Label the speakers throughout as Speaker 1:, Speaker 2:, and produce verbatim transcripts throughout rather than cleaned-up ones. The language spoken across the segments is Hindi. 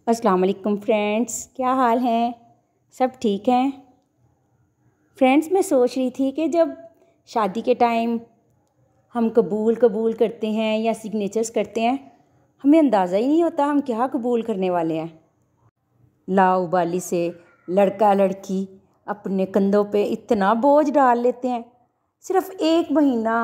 Speaker 1: अस्सलाम वालेकुम फ्रेंड्स, क्या हाल हैं? सब ठीक हैं? फ्रेंड्स, मैं सोच रही थी कि जब शादी के टाइम हम कबूल कबूल करते हैं या सिग्नेचर्स करते हैं, हमें अंदाज़ा ही नहीं होता हम क्या कबूल करने वाले हैं। लाओ बाली से लड़का लड़की अपने कंधों पे इतना बोझ डाल लेते हैं। सिर्फ एक महीना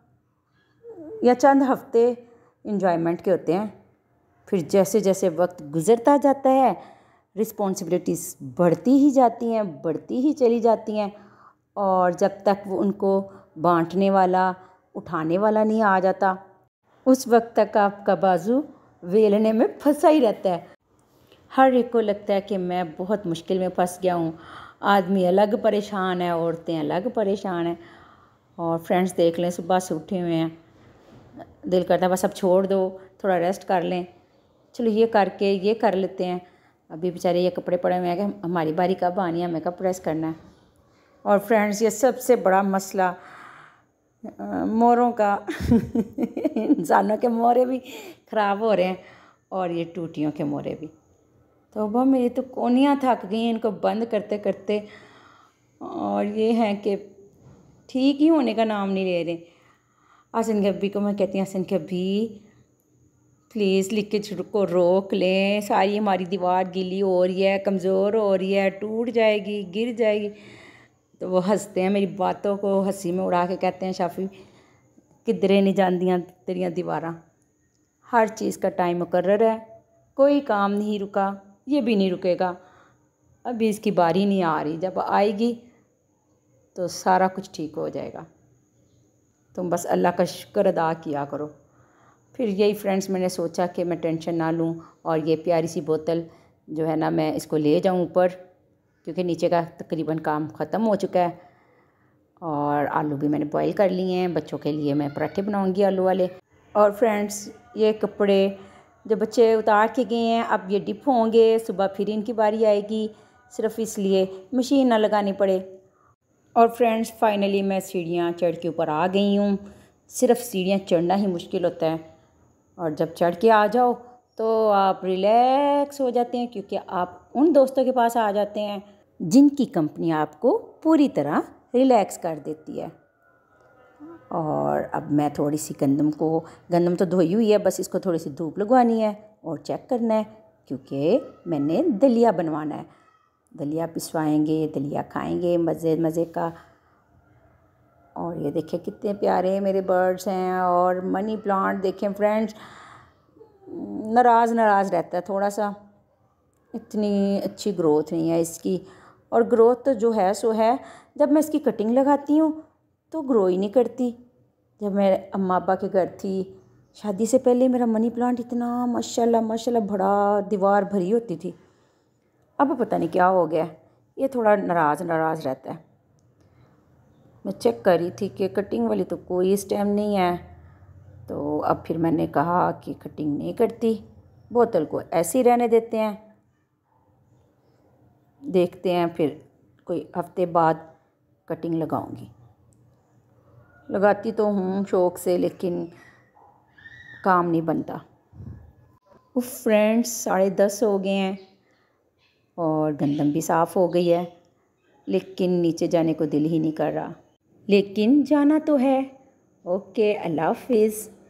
Speaker 1: या चंद हफ्ते एंजॉयमेंट के होते हैं, फिर जैसे जैसे वक्त गुज़रता जाता है रिस्पॉन्सिबिलिटीज़ बढ़ती ही जाती हैं बढ़ती ही चली जाती हैं, और जब तक वो उनको बांटने वाला उठाने वाला नहीं आ जाता, उस वक्त तक आपका बाजू वेलने में फंसा ही रहता है। हर एक को लगता है कि मैं बहुत मुश्किल में फंस गया हूँ। आदमी अलग परेशान है, औरतें अलग परेशान हैं। और फ्रेंड्स देख लें, सुबह से उठे हुए हैं, दिल करता है बस अब छोड़ दो, थोड़ा रेस्ट कर लें, चलो ये करके ये कर लेते हैं। अभी बेचारे ये कपड़े पड़े हुए हैं कि हमारी बारी कब आनी है, हमें कब प्रेस करना है। और फ्रेंड्स, ये सबसे बड़ा मसला मोरों का इंसानों के मोरे भी ख़राब हो रहे हैं और ये टूटियों के मोरे भी। तो वह मेरी तो कोनियाँ थक गई हैं इनको बंद करते करते, और ये हैं कि ठीक ही होने का नाम नहीं ले रहे। हसन के अब्बी को मैं कहती हूँ, हसन के अब्बी प्लीज़ लीकेज को रोक लें, सारी हमारी दीवार गीली हो रही है, कमज़ोर हो रही है, टूट जाएगी, गिर जाएगी। तो वो हंसते हैं, मेरी बातों को हंसी में उड़ा के कहते हैं, शाफी किधरे नहीं जांदियां तेरियां दीवारां। हर चीज़ का टाइम मुकर्रर है, कोई काम नहीं रुका, ये भी नहीं रुकेगा। अभी इसकी बारी नहीं आ रही, जब आएगी तो सारा कुछ ठीक हो जाएगा। तुम बस अल्लाह का शुक्र अदा किया करो। फिर यही फ्रेंड्स, मैंने सोचा कि मैं टेंशन ना लूँ और ये प्यारी सी बोतल जो है ना, मैं इसको ले जाऊँ ऊपर, क्योंकि नीचे का तकरीबन काम ख़त्म हो चुका है। और आलू भी मैंने बॉईल कर लिए हैं, बच्चों के लिए मैं पराठे बनाऊँगी आलू वाले। और फ्रेंड्स, ये कपड़े जो बच्चे उतार के गए हैं, अब ये डिप होंगे, सुबह फिर इनकी बारी आएगी, सिर्फ इसलिए मशीन ना लगानी पड़े। और फ्रेंड्स, फाइनली मैं सीढ़ियाँ चढ़ के ऊपर आ गई हूँ। सिर्फ सीढ़ियाँ चढ़ना ही मुश्किल होता है, और जब चढ़ के आ जाओ तो आप रिलैक्स हो जाते हैं, क्योंकि आप उन दोस्तों के पास आ जाते हैं जिनकी कंपनी आपको पूरी तरह रिलैक्स कर देती है। और अब मैं थोड़ी सी गंदम को गंदम तो धोई हुई है, बस इसको थोड़ी सी धूप लगवानी है और चेक करना है, क्योंकि मैंने दलिया बनवाना है। दलिया पिसवाएंगे, दलिया खाएंगे मज़े मज़े का। और ये देखें कितने प्यारे मेरे बर्ड्स हैं। और मनी प्लांट देखें फ्रेंड्स, नाराज़ नाराज़ रहता है थोड़ा सा, इतनी अच्छी ग्रोथ नहीं है इसकी। और ग्रोथ तो जो है सो है, जब मैं इसकी कटिंग लगाती हूँ तो ग्रो ही नहीं करती। जब मैं अम्मा अब्बा के घर थी शादी से पहले, मेरा मनी प्लांट इतना माशाल्लाह माशाल्लाह बड़ा दीवार भरी होती थी। अब पता नहीं क्या हो गया, ये थोड़ा नाराज़ नाराज़ रहता है। मैं चेक कर रही थी कि कटिंग वाली तो कोई स्टेम नहीं है, तो अब फिर मैंने कहा कि कटिंग नहीं करती, बोतल को ऐसे ही रहने देते हैं, देखते हैं फिर कोई हफ्ते बाद कटिंग लगाऊंगी। लगाती तो हूँ शौक़ से, लेकिन काम नहीं बनता। उफ फ्रेंड्स, साढ़े दस हो गए हैं और गंदम भी साफ़ हो गई है, लेकिन नीचे जाने को दिल ही नहीं कर रहा। लेकिन जाना तो है। ओके, अल्लाह हाफिज़।